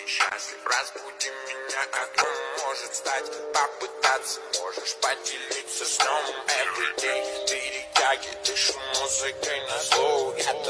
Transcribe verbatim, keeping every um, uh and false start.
счастлив. Разбуди меня огнем, может стать, попытаться. Можешь поделиться сном every day. Перетяги, дышу музыкой на зло. Я